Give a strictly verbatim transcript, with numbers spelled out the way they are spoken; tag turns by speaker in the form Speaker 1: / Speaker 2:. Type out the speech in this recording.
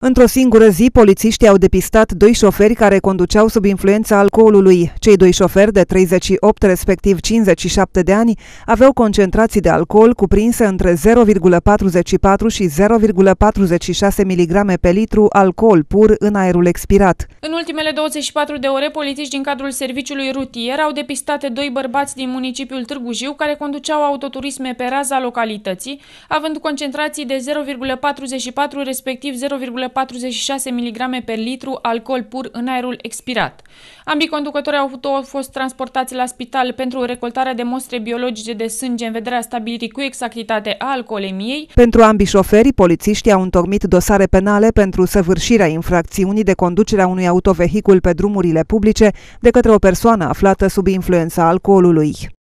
Speaker 1: Într-o singură zi, polițiștii au depistat doi șoferi care conduceau sub influența alcoolului. Cei doi șoferi de treizeci și opt, respectiv cincizeci și șapte de ani, aveau concentrații de alcool cuprinse între zero virgulă patruzeci și patru și zero virgulă patruzeci și șase miligrame pe litru alcool pur în aerul expirat.
Speaker 2: În ultimele douăzeci și patru de ore, polițiști din cadrul serviciului rutier au depistat doi bărbați din municipiul Târgu Jiu care conduceau autoturisme pe raza localității, având concentrații de zero virgulă patruzeci și patru, respectiv zero virgulă patruzeci și șase miligrame per litru alcool pur în aerul expirat. Ambii conducători auto au fost transportați la spital pentru recoltarea de mostre biologice de sânge în vederea stabilirii cu exactitate a alcoolemiei.
Speaker 1: Pentru ambii șoferi, polițiștii au întocmit dosare penale pentru săvârșirea infracțiunii de conducere a unui autovehicul pe drumurile publice de către o persoană aflată sub influența alcoolului.